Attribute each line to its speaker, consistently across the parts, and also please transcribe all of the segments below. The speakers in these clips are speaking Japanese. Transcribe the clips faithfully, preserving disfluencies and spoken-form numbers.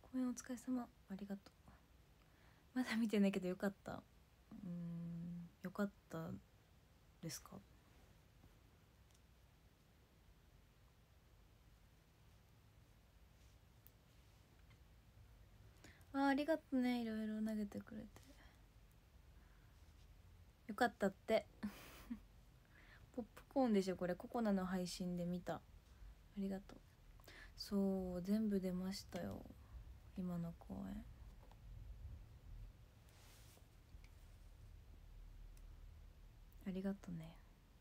Speaker 1: 公演お疲れ様、ありがとう。まだ見てないけどよかった。うーん、よかったですか？あ、ありがとうね、いろいろ投げてくれて。よかったってポップコーンでしょこれ。ココナの配信で見た。ありがとう。そう全部出ましたよ、今の公演。ありがとね。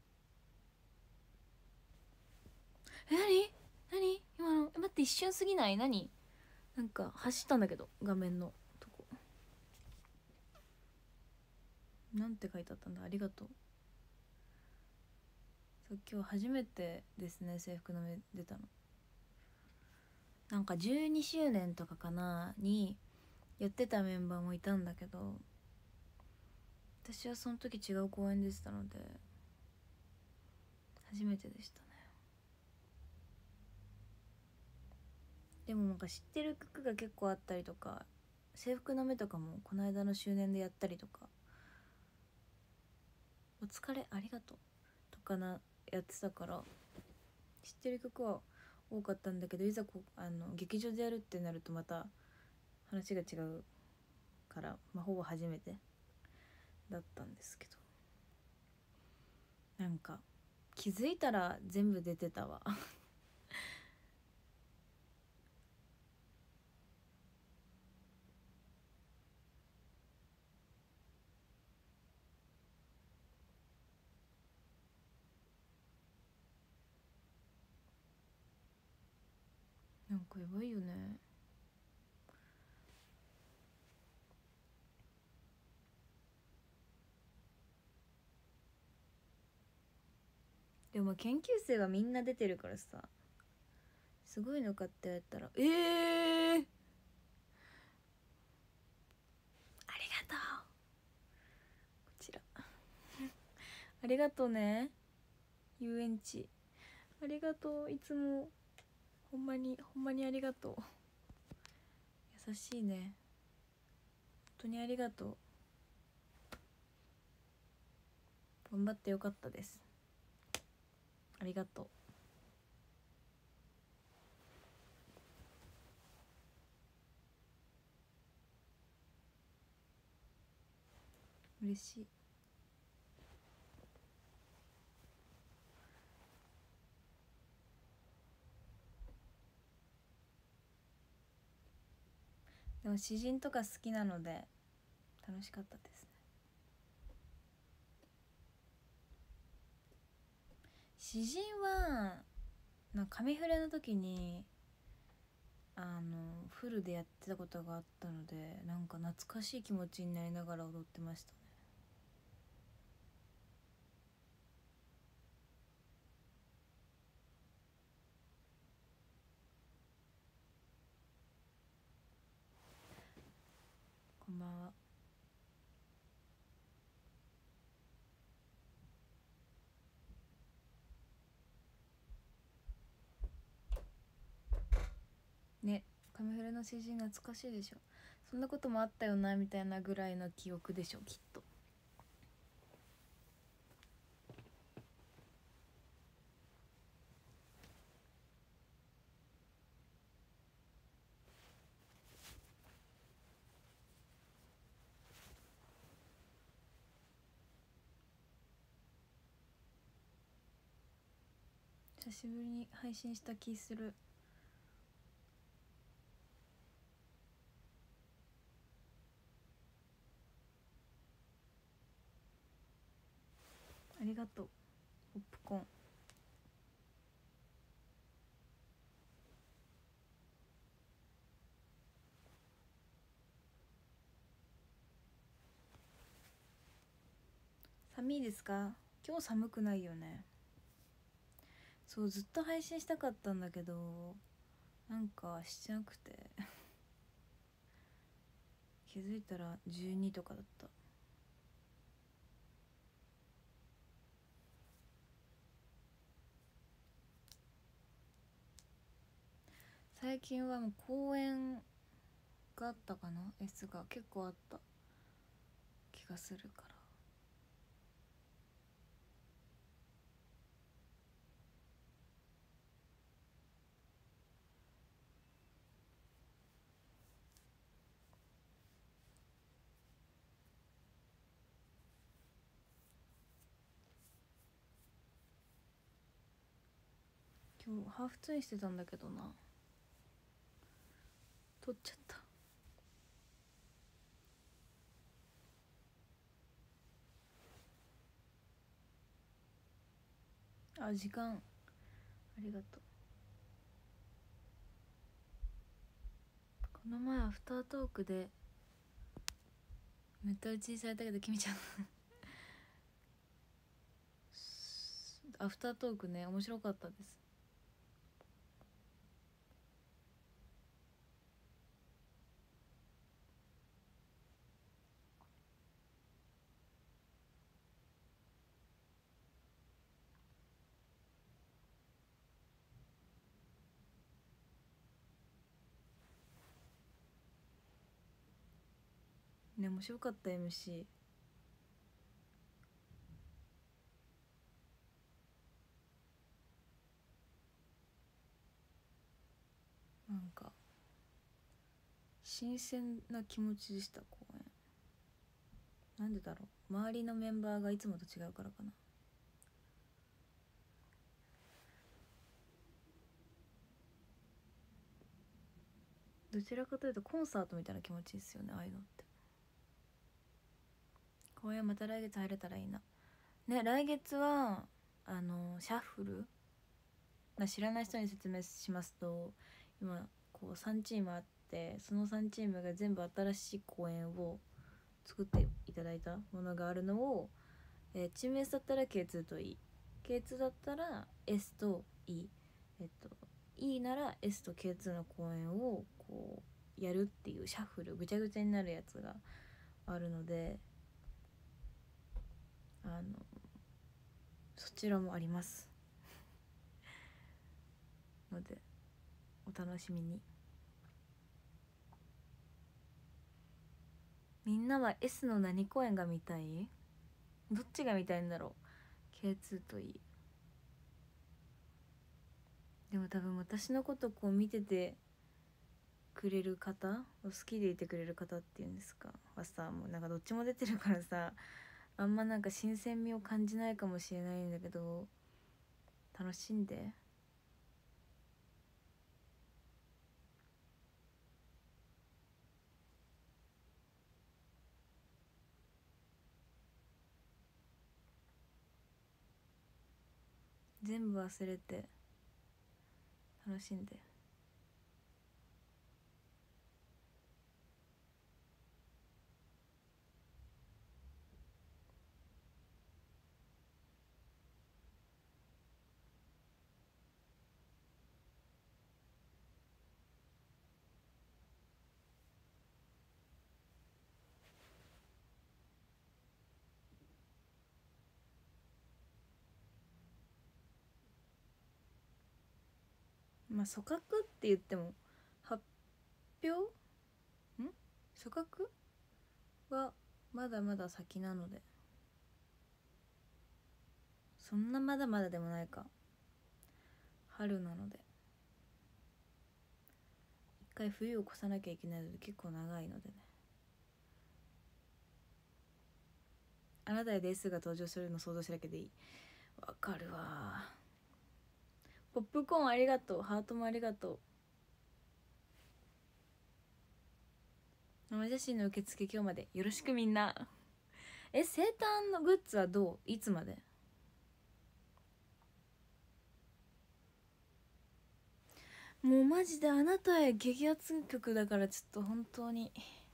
Speaker 1: え、なになに今の。え、待って、一瞬すぎない？何なんか走ったんだけど、画面のとこ。なんて書いてあったんだ。ありがとう。そう、今日初めてですね、制服の目出たの。なんかじゅうにしゅうねんとかかなにやってたメンバーもいたんだけど、私はその時違う公演でしたので初めてでしたね。でもなんか知ってる曲が結構あったりとか、制服の目とかもこの間の周年でやったりとか、お疲れありがとうとかなやってたから、知ってる曲は多かったんだけど、いざこうあの劇場でやるってなるとまた話が違うから、まあ、ほぼ初めてだったんですけど、なんか気づいたら全部出てたわなんかやばいよね。でも研究生がみんな出てるからさ、すごいのかって言われたら、えー、ありがとう。こちらありがとうね、遊園地ありがとう。いつもほんまにほんまにありがとう。優しいね、本当にありがとう。頑張ってよかったです。ありがとう、嬉しい。でも詩人とか好きなので楽しかったですね。詩人はなんか紙フレの時にあのフルでやってたことがあったので、なんか懐かしい気持ちになりながら踊ってましたね。こんばんは。ね、カメフレの詩人懐かしいでしょ。そんなこともあったよなみたいなぐらいの記憶でしょきっと。久しぶりに配信した気する。ありがとうポップコーン。寒いですか？今日寒くないよね。そう、ずっと配信したかったんだけどなんかしてなくて気づいたらじゅうにとかだった。最近はもう公演くあったかな。 S が結構あった気がするから。今日ハーフツインしてたんだけどな、取っちゃった。あ、時間ありがとう。この前アフタートークでめった打ちされたけど、きみちゃんアフタートークね、面白かったです。ね、面白かった。 エムシー なんか新鮮な気持ちでした。公演なんでだろう、周りのメンバーがいつもと違うからかな。どちらかというとコンサートみたいな気持ちですよね、ああいうのって。公演また来月入れたらいいな。ね、来月はあのシャッフル、まあ、知らない人に説明しますと、今こうさんチームあって、そのさんチームが全部新しい公演を作っていただいたものがあるのを、えー、チーム S だったら ケーツー と E、 ケーツー だったら S と E、 えっと E なら S と ケーツー の公演をこうやるっていうシャッフル、ぐちゃぐちゃになるやつがあるので、あのそちらもありますのでお楽しみに。みんなは S の何公演が見たい？どっちが見たいんだろう。 ケーツー といい。でも多分私のことこう見ててくれる方、好きでいてくれる方っていうんですかはさ、もうなんかどっちも出てるからさ、あんまなんか新鮮味を感じないかもしれないんだけど、楽しんで。全部忘れて楽しんで。まあ組閣って言っても発表ん組閣はまだまだ先なので、そんなまだまだでもないか。春なので一回冬を越さなきゃいけないので結構長いのでね。あなたやデスが登場するの想像しただけでいい。わかるわ。ポップコーンありがとう。ハートもありがとう。生写真の受付今日までよろしくみんな。え、生誕のグッズはどう？いつまで？もうマジであなたへ激アツ曲だからちょっと本当に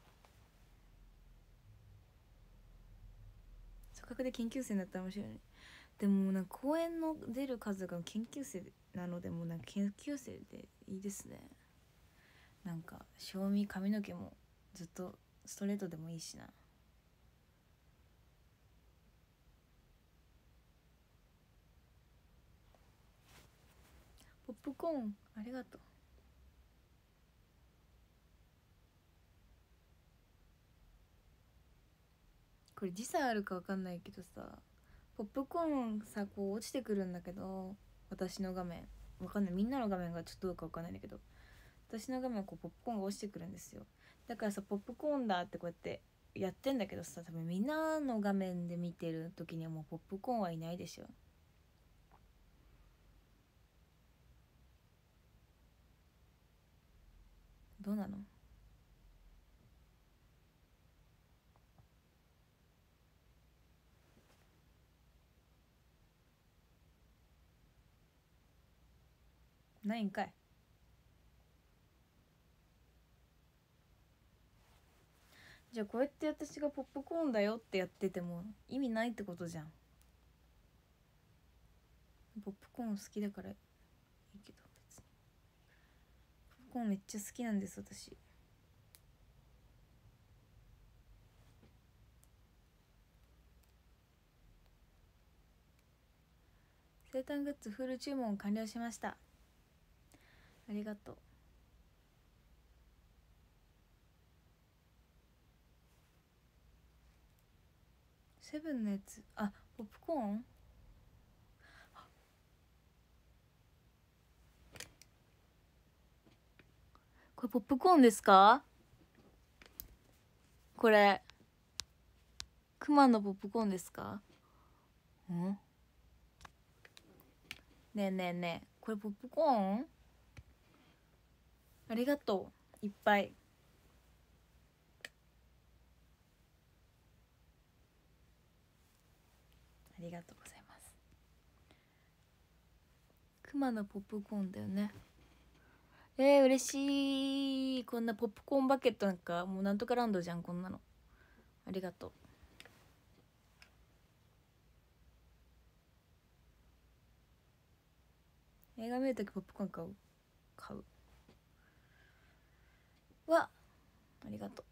Speaker 1: 組閣で研究生になったら面白いね。でもなんか公演の出る数が研究生なので、もうなんか研究生でいいですね。なんか賞味髪の毛もずっとストレートでもいいしな。ポップコーンありがとう。 これ時差あるか分かんないけどさ、ポップコーンさこう落ちてくるんだけど、私の画面分かんない、みんなの画面がちょっとどうか分かんないんだけど、私の画面こうポップコーンが落ちてくるんですよ。だからさ、ポップコーンだってこうやってやってんだけどさ、多分みんなの画面で見てる時にはもうポップコーンはいないでしょ。どうなの？ないんかい。じゃあこうやって私がポップコーンだよってやってても意味ないってことじゃん。ポップコーン好きだからいいけど、別にポップコーンめっちゃ好きなんです私。生誕グッズフル注文完了しました。ありがとう。セブンのやつ、あ、ポップコーン、これポップコーンですか？これクマのポップコーンですか？ん？ねえねえねえ、これポップコーン？ありがとう、いっぱい。ありがとうございます。クマのポップコーンだよね。えー、嬉しい。こんなポップコーンバケットなんかもうなんとかランドじゃん、こんなの。ありがとう。映画見るときポップコーン買う買うわ、ありがとう。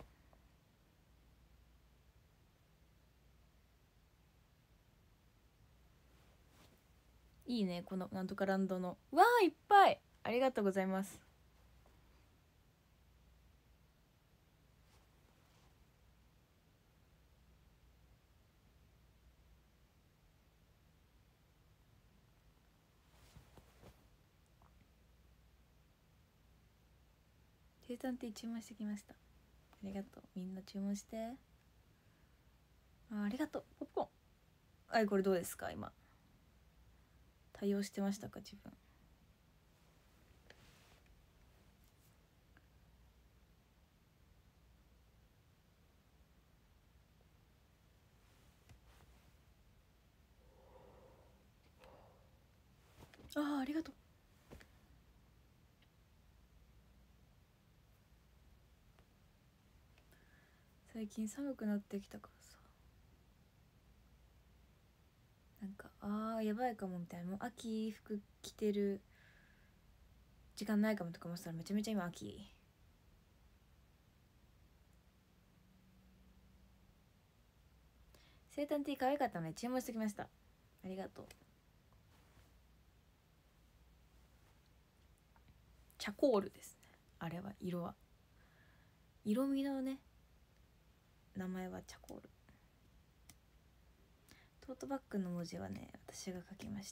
Speaker 1: いいね、このなんとかランドの。わー、いっぱいありがとうございます。生産って注文してきました。ありがとう、みんな注文して。あ、ありがとう。ポップコーン、あい、これどうですか？今対応してましたか自分？あー、ありがとう。最近寒くなってきたからさ、なんかあーやばいかもみたいな、もう秋服着てる時間ないかもとか思ってたらめちゃめちゃ今秋。生誕ティー可愛かったので注文してきました。ありがとう。チャコールですね、あれは。色は色味のね、名前はチャコール。トートバッグの文字はね、私が書きました。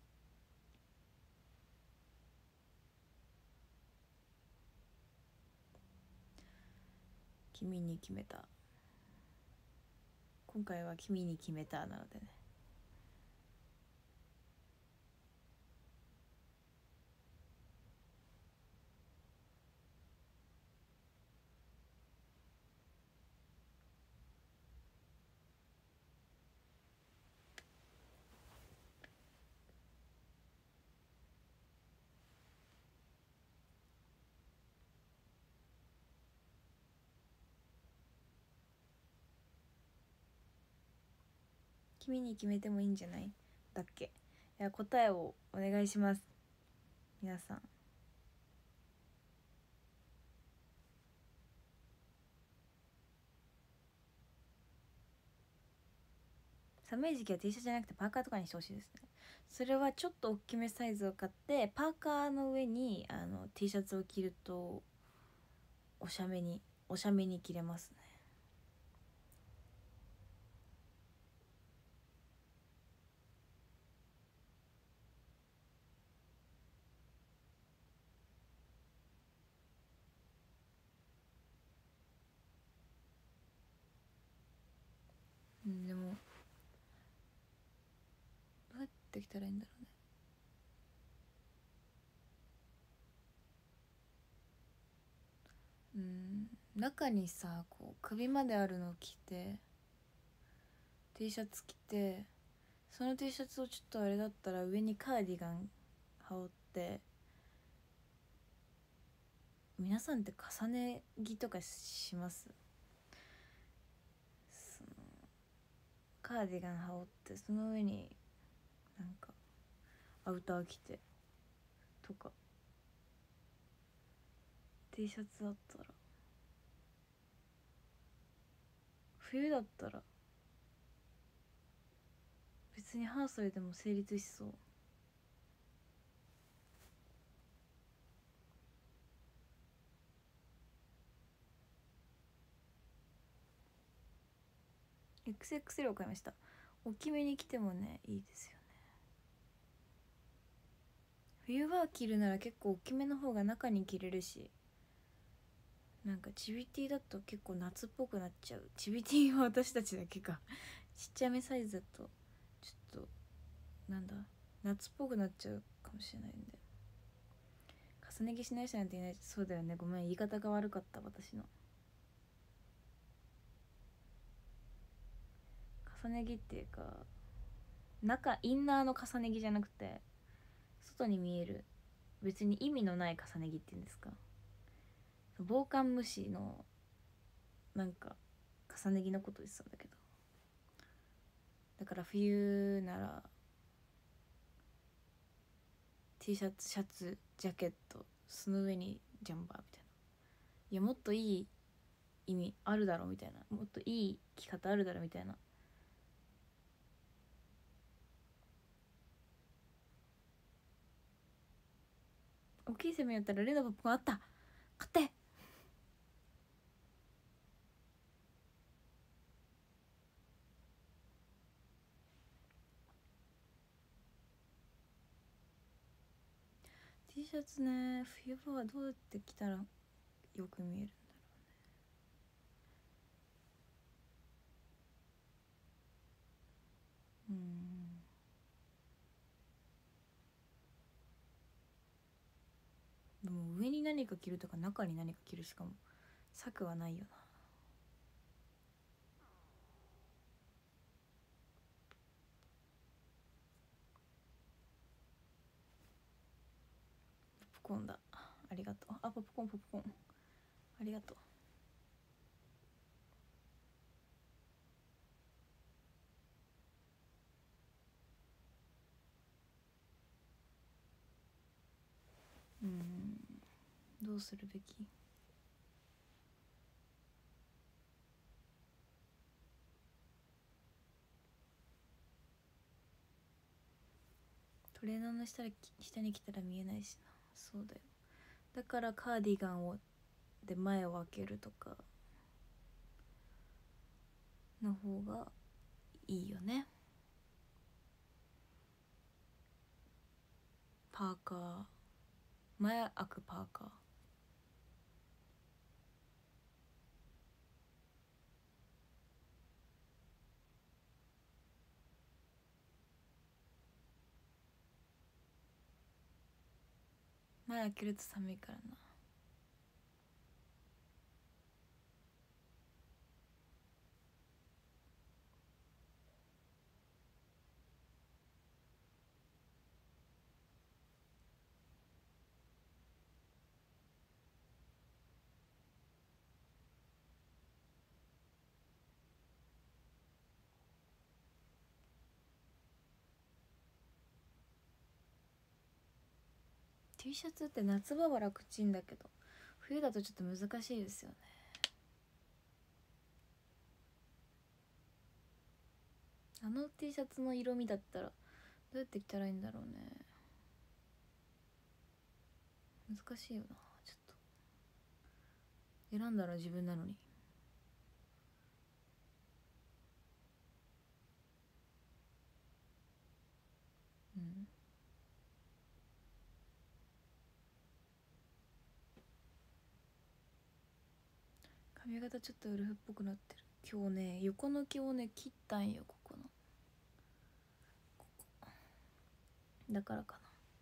Speaker 1: 君に決めた、今回は君に決めたなのでね。君に決めてもいいんじゃないだっけ。いや、答えをお願いします皆さん。寒い時期は T シャツじゃなくてパーカーとかにしてほしいですね。それはちょっと大きめサイズを買ってパーカーの上にあの T シャツを着るとおしゃめにおしゃめに着れますね。 ってきたらいいんだろうね。うん、中にさこう首まであるのを着て T シャツ着て、その T シャツをちょっとあれだったら上にカーディガン羽織って、皆さんって重ね着とかします？そのカーディガン羽織ってその上になんかアウター着てとか T シャツだったら、冬だったら別に半袖でも成立しそう。エックスエックスエル を買いました。大きめに着てもねいいですよね。冬場着るなら結構大きめの方が中に着れるし、なんかチビティだと結構夏っぽくなっちゃう。チビティは私たちだけかちっちゃめサイズだとちょっとなんだ夏っぽくなっちゃうかもしれないんで、重ね着しない人なんていない。そうだよね、ごめん言い方が悪かった。私の重ね着っていうか中インナーの重ね着じゃなくて外に見える別に意味のない重ね着っていうんですか、防寒無視のなんか重ね着のこと言ってたんだけど、だから冬なら T シャツシャツジャケットその上にジャンバーみたいな、いやもっといい意味あるだろうみたいな、もっといい着方あるだろうみたいな。大きいセミやったらレドポップコーンあった、買って。T シャツね、冬場はどうやって着たらよく見えるんだろうね。うんでも上に何か着るとか中に何か着るしかも策はないよな。ポップコーンだ、ありがとう。あ、ポップコーンポップコーンありがとう。うんどうするべき？トレーナーの下下に来たら見えないしな。そうだよ、だからカーディガンをで前を開けるとかの方がいいよね。パーカー前開くパーカー、前開けると寒いからな。T シャツって夏場は楽ちんだけど冬だとちょっと難しいですよね。あの T シャツの色味だったらどうやって着たらいいんだろうね。難しいよな。ちょっと選んだら自分なのに。うん髪型ちょっとウルフっぽくなってる。今日ね横の毛をね切ったんよ。ここのここだからか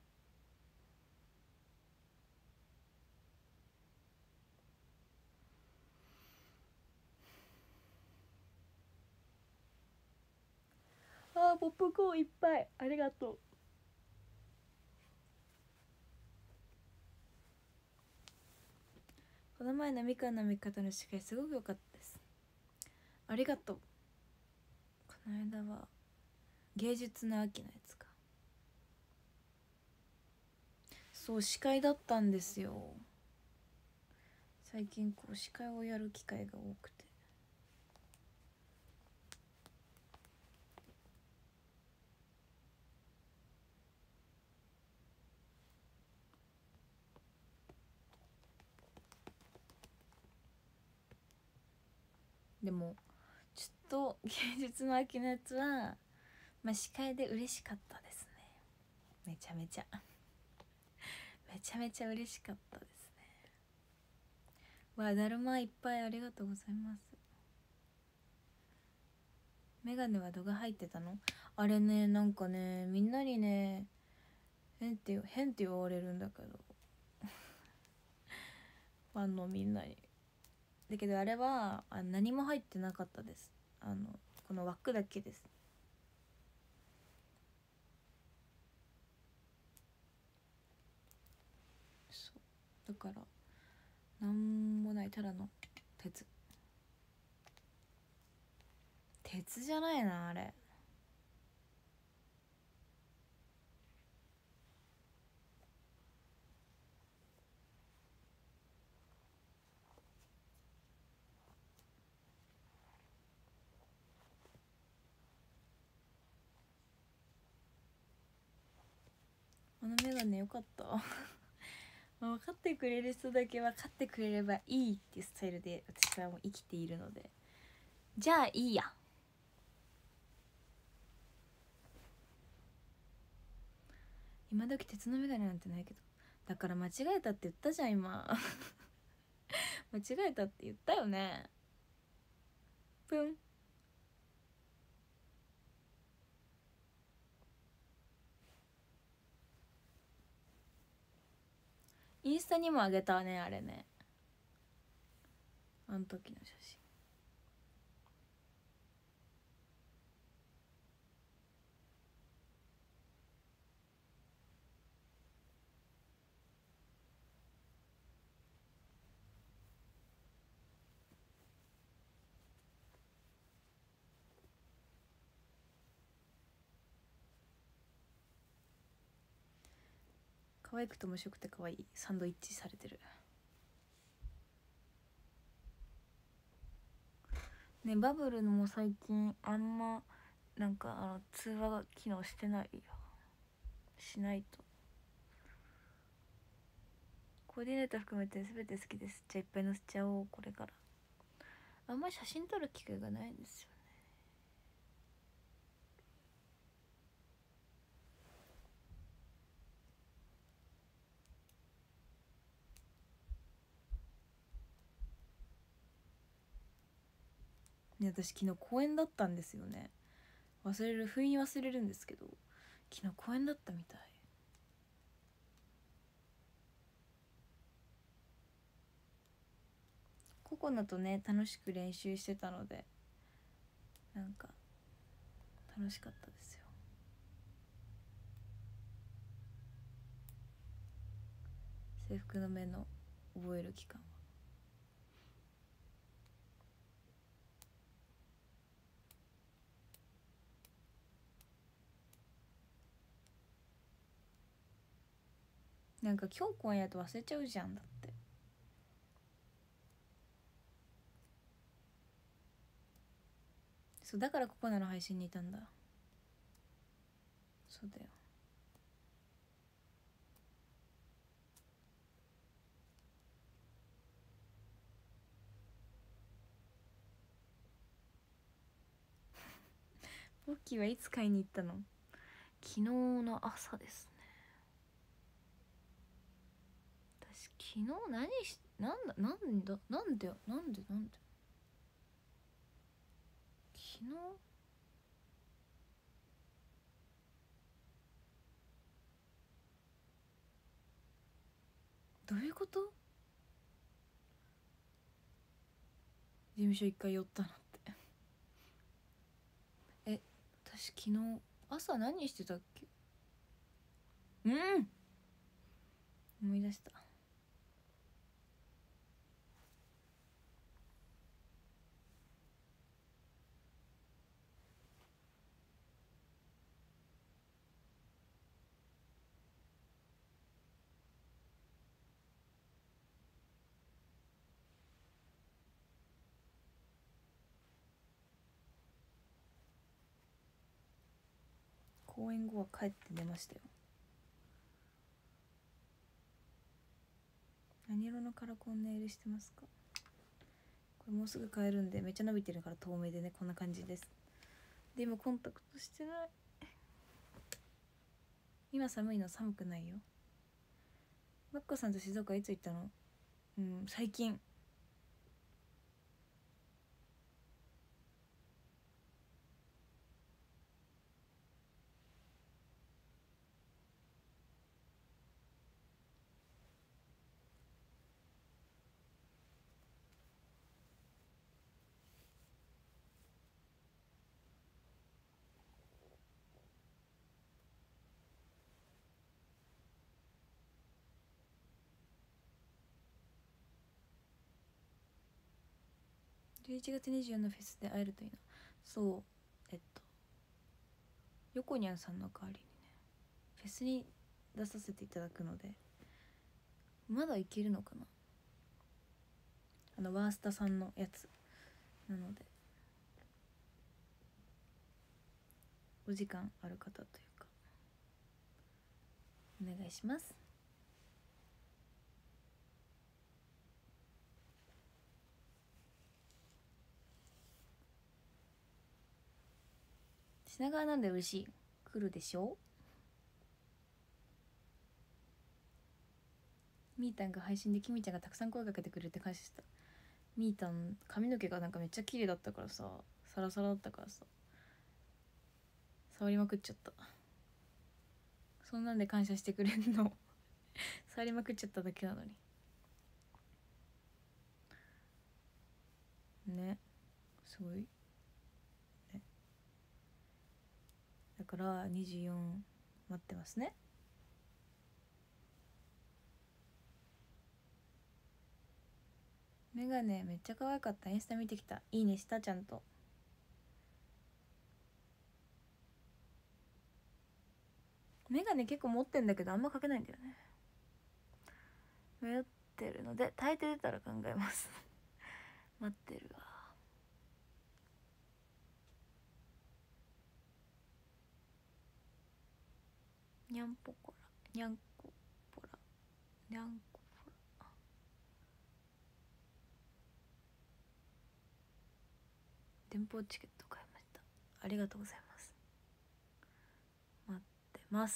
Speaker 1: な。あーポップコーンいっぱい、ありがとう。この前のみかんの見方の司会すごく良かったです。ありがとう。この間は芸術の秋のやつか。そう、司会だったんですよ。最近こう司会をやる機会が多くて。でもちょっと芸術の秋のやつはまあ司会で嬉しかったですね。めちゃめちゃめちゃめちゃ嬉しかったですね。わあ、だるまいっぱいありがとうございます。メガネは度が入ってたの？あれね、なんかね、みんなにね変って変って言われるんだけどファンのみんなに。だけどあれはあ何も入ってなかったです。あのこの枠だけです。そうだからなんもない、ただの鉄鉄じゃないなあれ。あのメガネよかった分かってくれる人だけ分かってくれればいいっていうスタイルで私はもう生きているので、じゃあいいや。今時鉄のメガネなんてないけど、だから間違えたって言ったじゃん今間違えたって言ったよね。ぷん。インスタにもあげたねあれね、あの時の写真。可愛くて面白くて可愛いサンドイッチされてるね。バブルのも最近あんまなんかあの通話が機能してないよ。しないと。コーディネート含めて全て好きです。じゃあいっぱい載せちゃおう。これからあんまり写真撮る機会がないんですよね。私昨日公園だったんですよね。忘れる、不意に忘れるんですけど昨日公園だったみたい。ココナとね楽しく練習してたのでなんか楽しかったですよ。制服の目の覚える期間はなんか今日公演やと忘れちゃうじゃん。だってそうだからココナの配信にいたんだ。そうだよ。ポッキーはいつ買いに行ったの？昨日の朝ですね。私昨日何しなんだなんだなんでなんでなんで昨日どういうこと？事務所一回寄ったのってえ、私昨日朝何してたっけ？うん思い出した。公演後は帰って寝ましたよ。何色のカラコンネイルしてますか？これもうすぐ帰るんでめっちゃ伸びてるから透明でね、こんな感じです。で今コンタクトしてない。今寒いの？寒くないよ。マッコさんと静岡いつ行ったの？うん最近。じゅういちがつにじゅうよっかのフェスで会えるといいな。そうえっと横にゃんさんの代わりにねフェスに出させていただくので、まだいけるのかな、あのワースタさんのやつなので、お時間ある方というかお願いします。品川なんで嬉しい。来るでしょ。みーたんが配信できみちゃんがたくさん声かけてくれて感謝した。みーたん髪の毛がなんかめっちゃ綺麗だったからさ、サラサラだったからさ触りまくっちゃった。そんなんで感謝してくれんの触りまくっちゃっただけなのにね。すごいね。だからにじゅうよん待ってますね。メガネめっちゃ可愛かった。インスタ見てきた。いいねした。ちゃんとメガネ結構持ってんだけどあんまかけないんだよね。迷ってるので耐えて出たら考えます待ってるわ。にゃんぽこらにゃんこぽらにゃんこぽら。電報チケット買いました。ありがとうございます。待ってます。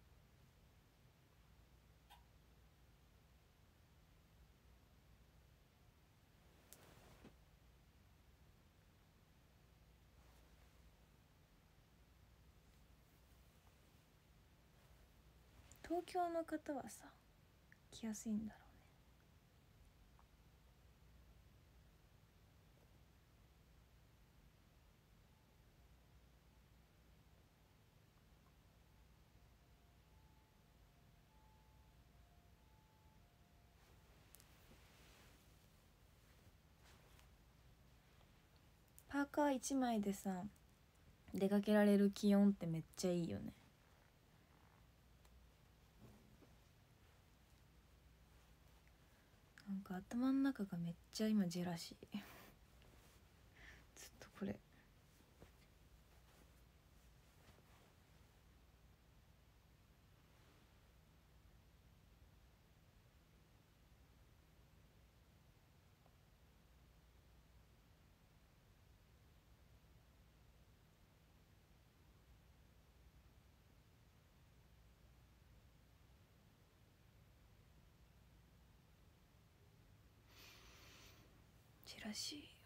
Speaker 1: 東京の方はさ来やすいんだろうね。パーカーいちまいでさ出かけられる気温ってめっちゃいいよね。なんか頭の中がめっちゃ今ジェラシーずっとこれジェラシー。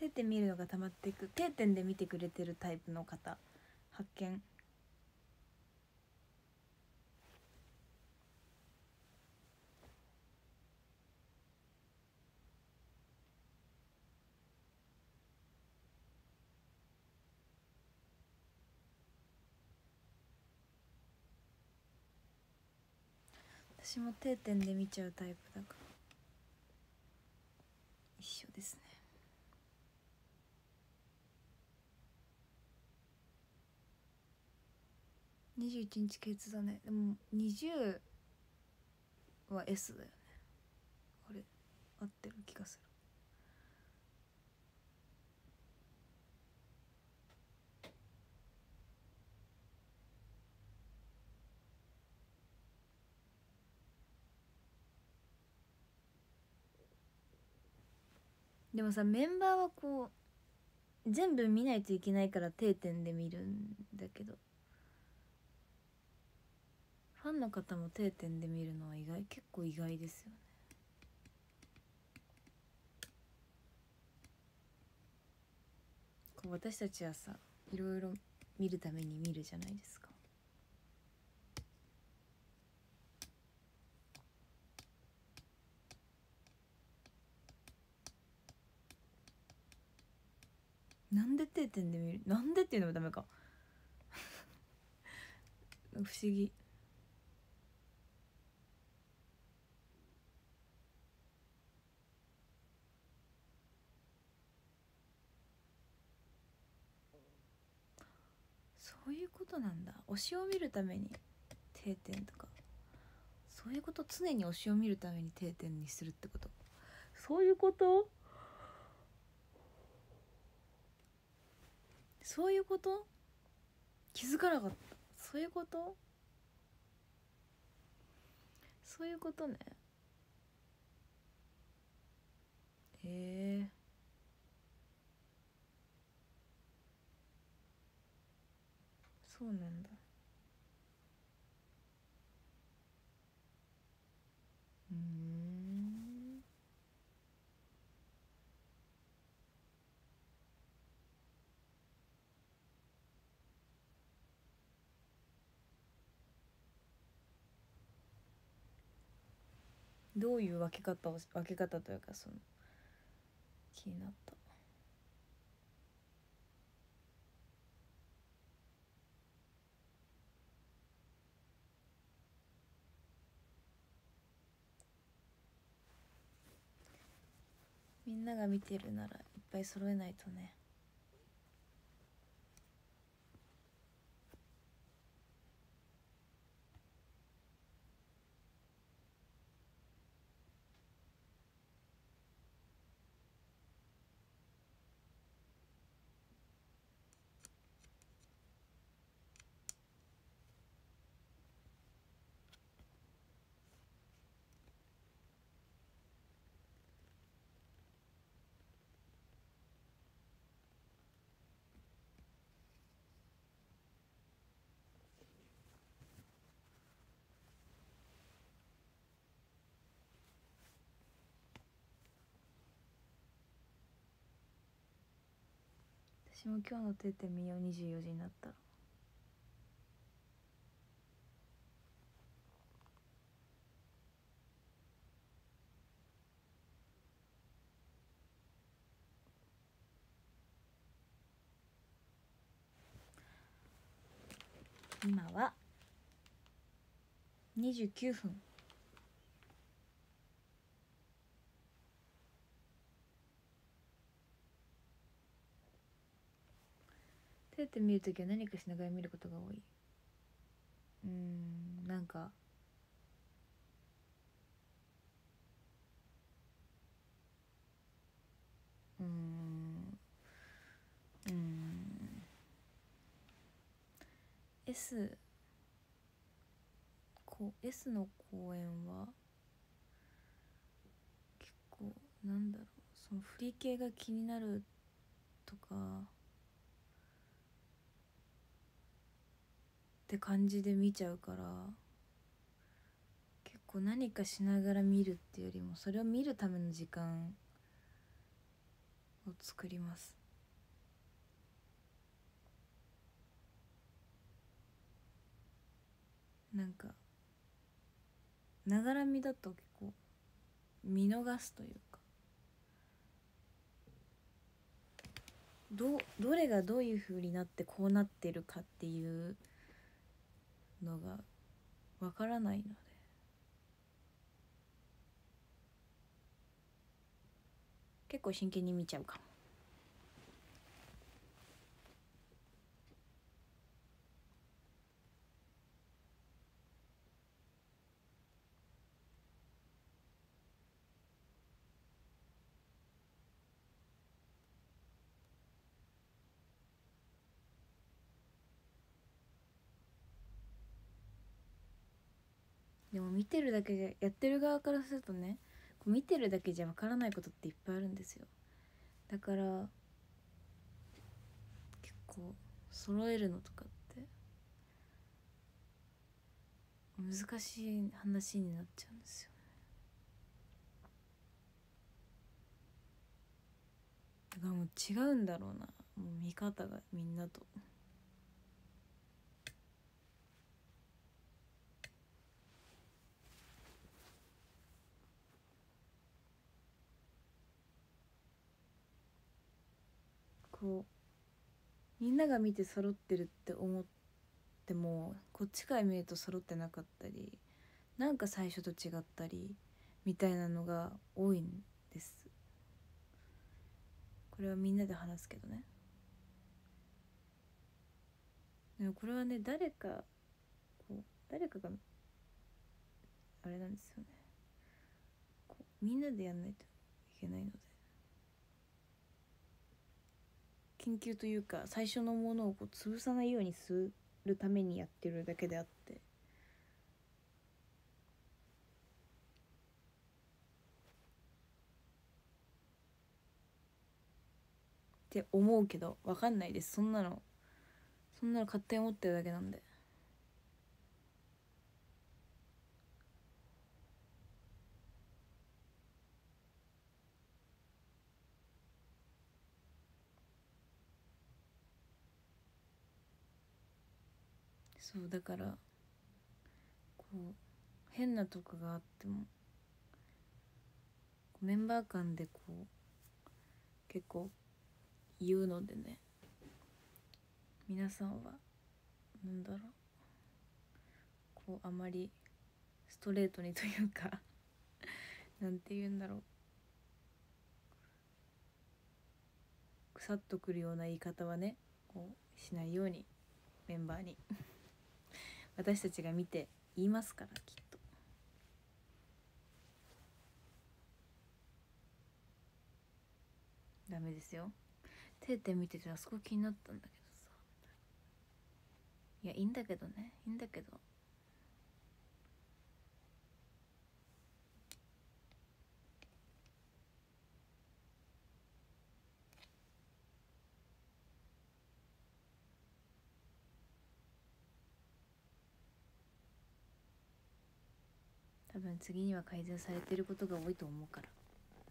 Speaker 1: 定点見るのが溜まっていく。定点で見てくれてるタイプの方発見。私も定点で見ちゃうタイプだから一緒ですね。にじゅういちにちケツだね。でもにじゅうは S だよね。あれ合ってる気がする。でもさ、メンバーはこう全部見ないといけないから定点で見るんだけど、ファンの方も定点で見るのは意外、結構意外ですよね。こう私たちはさ、いろいろ見るために見るじゃないですか。なんで定点で見る、なんでっていうのもダメか不思議。そういうことなんだ。推しを見るために定点とか、そういうこと。常に推しを見るために定点にするってこと、そういうこと、そういうこと、気づかなかった。そういうこと、そういうことね。へえ、そうなんだ。うーん、どういう分け方を、分け方というか、その気になった。みんなが見てるならいっぱい揃えないとね。私も今日の定点見よう。にじゅうよじになったら。今はにじゅうきゅうふん。定点見るときは何かしながら見ることが多い。うーん、なんかうーんうーん S こう S の公演は結構なんだろう、その振り系が気になるとかって感じで見ちゃうから、結構何かしながら見るっていうよりもそれを見るための時間を作ります。なんかながら見だと結構見逃すというか、どどれがどういう風になってこうなってるかっていうのがわからないので、結構真剣に見ちゃうかも。でも見てるだけで、やってる側からするとね、見てるだけじゃわからないことっていっぱいあるんですよ。だから結構揃えるのとかって難しい話になっちゃうんですよね。だからもう違うんだろうな、もう見方がみんなと。こうみんなが見て揃ってるって思っても、こっちから見ると揃ってなかったり、なんか最初と違ったりみたいなのが多いんです。これはみんなで話すけどね。でもこれはね、誰かこう誰かがあれなんですよね、こうみんなでやんないといけないので、研究というか最初のものをこう潰さないようにするためにやってるだけであって、って思うけど分かんないです。そんなのそんなの勝手に思ってるだけなんで。そうだからこう変なとこがあってもメンバー間でこう結構言うのでね、皆さんはなんだろう、こうあまりストレートにというかなんて言うんだろう、腐っとくるような言い方はね、こうしないようにメンバーに私たちが見て言いますから、きっと。ダメですよ。定点見ててあそこ気になったんだけどさ、いやいいんだけどね、いいんだけど、多分次には改善されてることが多いと思うから。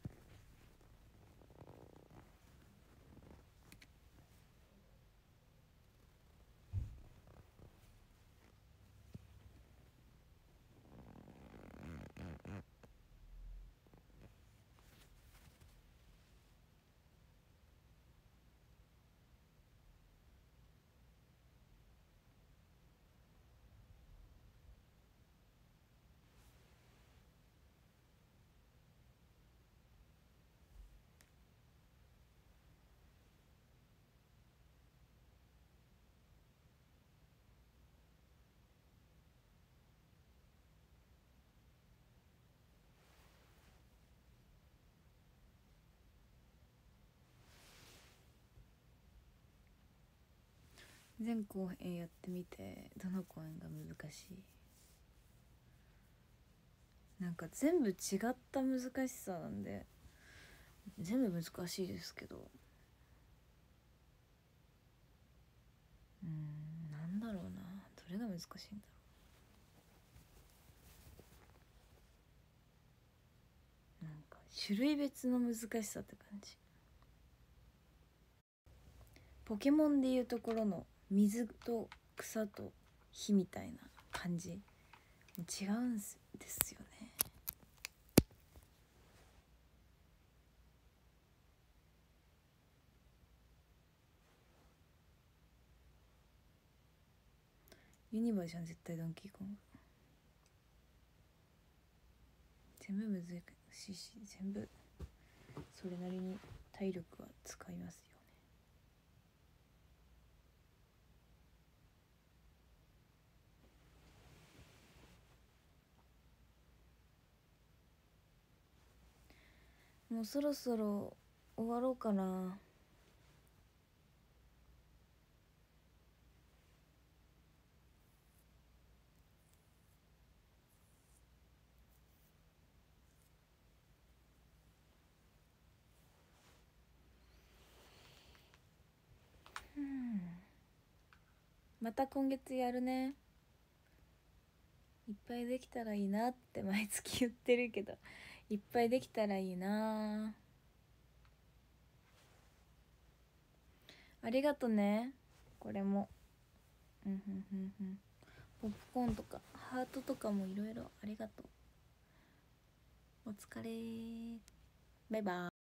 Speaker 1: 全公演やってみてどの公演が難しい？なんか全部違った難しさなんで全部難しいですけど、うーんなんだろうな、どれが難しいんだろう。なんか種類別の難しさって感じ。 ポケモンでいうところの水と草と火みたいな感じ違うんですよね。ユニバーじゃん絶対ドンキーコング。全部難しいし全部それなりに体力は使いますよね。もうそろそろ終わろうかな。また今月やるね。いっぱいできたらいいなって毎月言ってるけどいっぱいできたらいいな。ありがとね。これもうんうんうんうん。ポップコーンとかハートとかもいろいろありがとう。お疲れ。バイバーイ。